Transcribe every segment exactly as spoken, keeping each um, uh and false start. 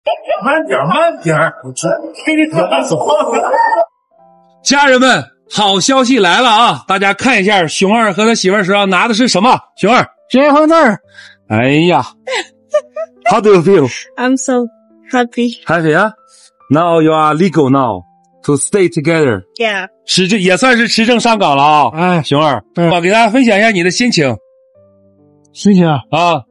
慢点，慢点，我这给你怎么说？ 家人们，好消息来了啊！大家看一下，熊二和他媳妇儿手上拿的是什么？熊二， 结婚证。 哎呀 ，How do you feel? I'm so happy. Happy 啊 ！Now you are legal now to stay together. Yeah. 持证也算是持证上岗了啊！哎，熊二，我给大家分享一下你的心情。 心情啊， 啊，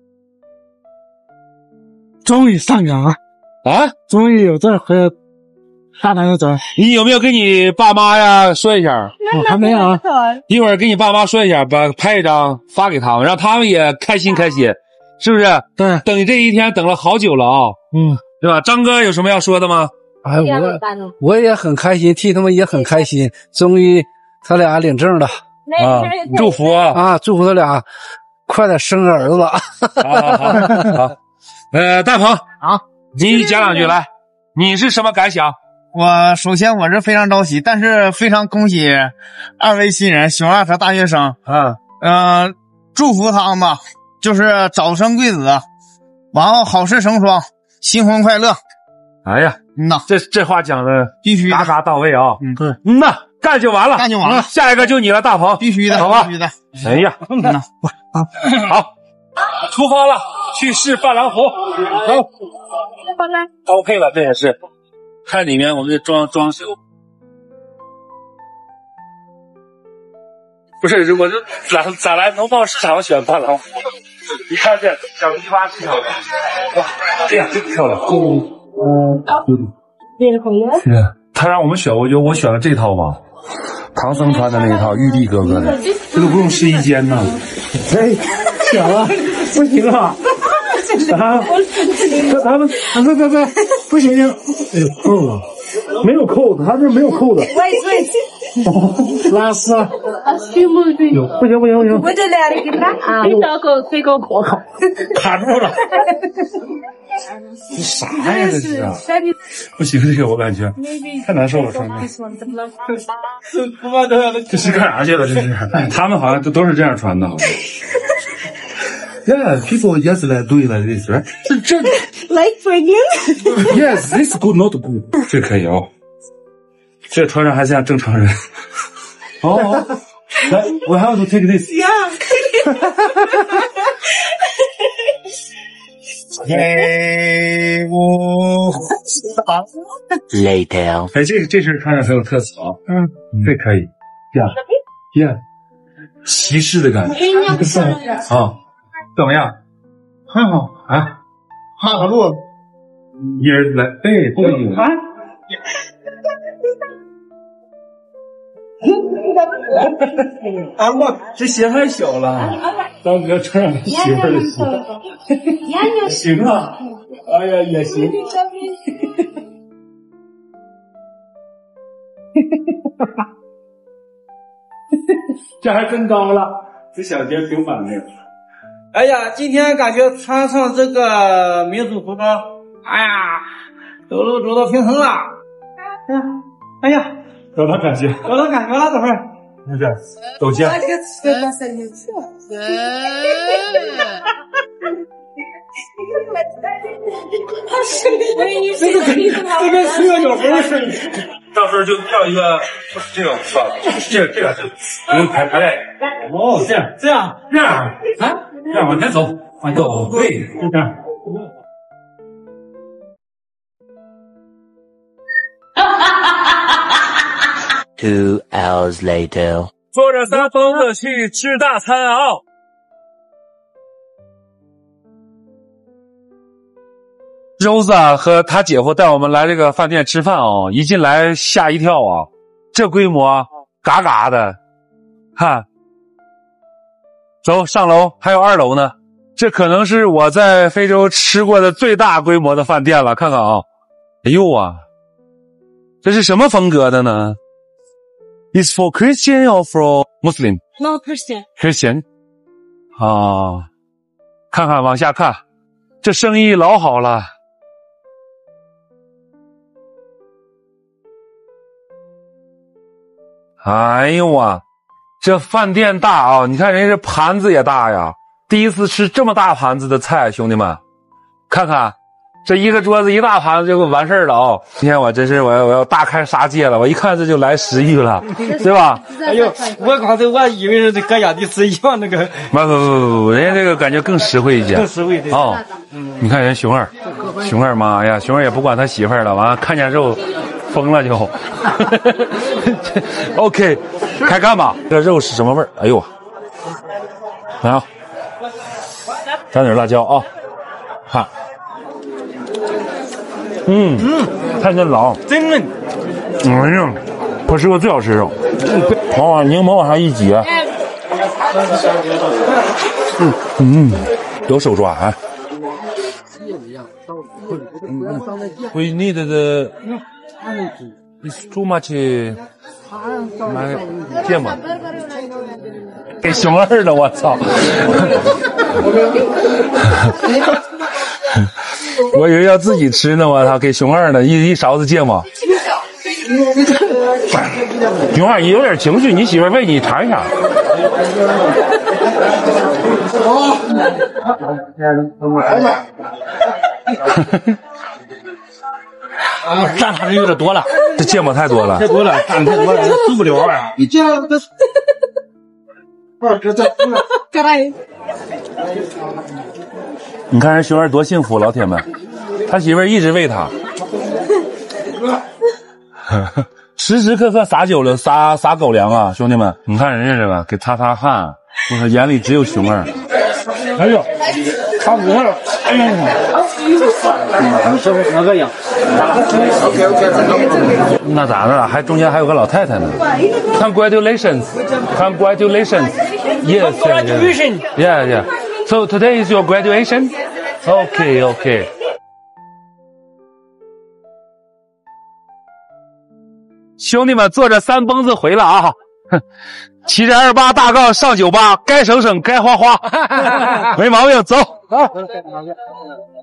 终于上岗了啊！ 终于有证和下单的证。 你有没有跟你爸妈呀说一下？ 我还没有啊。 一会儿跟你爸妈说一下，把拍一张发给他们，让他们也开心开心，是不是？ 对， 等你这一天等了好久了啊！ 嗯， 对吧？张哥有什么要说的吗？ 哎，我我也很开心，替他们也很开心，终于他俩领证了啊！祝福啊！ 啊，祝福他俩快点生个儿子。 好好好好，呃，大鹏啊， 你讲两句来，你是什么感想？ 我首先我是非常着急，但是非常恭喜二位新人熊二和大学生啊， 嗯、呃，祝福他们吧，就是早生贵子，完后好事成双，新婚快乐。 哎呀， 嗯呐， 这这话讲的必须嘎嘎到位啊！ 嗯， 对， 嗯呐，干就完了， 干就完了， 下一个就你了，大鹏， 必须的， 好吧？ 必须的。 哎呀， 嗯呐， 好，好，出发了，去试伴郎服。走， 好来 ，OK 了，这也是。看里面我们的装装修，不是，我就咋咋来农贸市场选伴郎服？你看这小篱笆市场，哇，这样真漂亮。嗯，是他让我们选，我觉得我选了这套吧，唐僧穿的那一套，玉帝哥哥的，这都不用试衣间呢。 哎，小了，不行了。啊！他们，别别别，不行！哎呦，扣了，没有扣子，他这没有扣子。拉丝。有，不行不行不行！ 我这来了，给他。你找个这个， 我靠，卡住了！ 这啥呀？这是啊！不行，这个我感觉太难受了，穿的。这是干啥去了？这是他们好像都都是这样穿的。 Yeah, people just like doing like this, right? 这这 like for you? Yes, this good, not good. 这可以哦，这穿上还像正常人。 哦，来 ，we have to take this. Yeah. 哎，我 later。哎，这这身穿着很有特色啊。嗯，这可以。Yeah, yeah， 骑士的感觉。啊。怎么样？很好啊，哈哈路，一人来，哎，不行啊！啊，我这鞋太小了，张哥穿上媳妇儿的鞋，行啊，哎呀也行。这还真高了，这小鞋挺反的。 哎呀，今天感觉穿上这个民族服装，哎呀，走路走到平衡了。哎呀，哎呀， 找到感觉， 找到感觉了，等会儿。 是不是？抖肩。 这个这个车有什么声音？ 到时候就跳一个，不是这个算了，这个这个我们排排练。哦，这样这样这样啊，这样往前走，往前走，对，就这样。 Two hours later， 坐着仨疯子去吃大餐啊！Rosa 和他姐夫带我们来这个饭店吃饭哦，一进来吓一跳啊，这规模嘎嘎的，看，走上楼，还有二楼呢，这可能是我在非洲吃过的最大规模的饭店了，看看啊，哎呦啊，这是什么风格的呢？ Is for Christian or for Muslim? No Christian. Christian. 啊，看看往下看，这生意老好了。哎呦哇，这饭店大啊！你看人家这盘子也大呀，第一次吃这么大盘子的菜，兄弟们，看看这一个桌子一大盘子就完事儿了哦。今天我真是我要我要大开杀戒了，我一看这就来食欲了，对吧？ 哎呦，我刚才我以为是这各家的是一样那个， 不不不不，人家这个感觉更实惠一些， 更实惠的哦。你看人熊二，熊二妈呀，熊二也不管他媳妇儿了，完了看见肉疯了就。OK， 开干吧。这肉是什么味儿？哎呦，来啊，沾点辣椒啊，看。嗯嗯，太嫩了啊， 真嫩。 哎呀，我吃过最好吃的肉。往往柠檬往上一挤，嗯嗯，有手抓啊。We need the it's too much 买芥末。给熊二了，我操！我以为要自己吃呢，我操，给熊二呢，一一勺子芥末。熊二，你有点情绪，你媳妇喂你尝一尝。 啊，蘸它的有点多了， 这芥末太多了， 太多了，蘸太多了，受不了啊！ 你这样的，二哥在。 你看人熊二多幸福，老铁们，他媳妇儿一直喂他，时时刻刻撒酒了，撒撒狗粮啊，兄弟们，你看人家这个给擦擦汗，我说眼里只有熊二。 哎呦，差不多了，哎呀，是那个样。 OK OK， 那咋的了？还中间还有个老太太呢。Congratulations, congratulations, yes, Congratulations. yeah, yeah. So today is your graduation? Okay, okay. 兄弟们，坐着三蹦子回了啊！骑着二八大杠上酒吧，该省省，该花花，没毛病，走。